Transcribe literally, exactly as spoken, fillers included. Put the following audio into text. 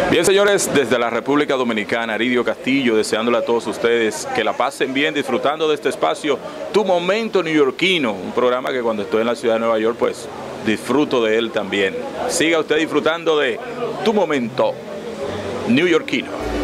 Bien, señores, desde la República Dominicana, Aridio Castillo, deseándole a todos ustedes que la pasen bien, disfrutando de este espacio, Tu Momento Neoyorquino, un programa que cuando estoy en la ciudad de Nueva York, pues disfruto de él también. Siga usted disfrutando de Tu Momento Neoyorquino.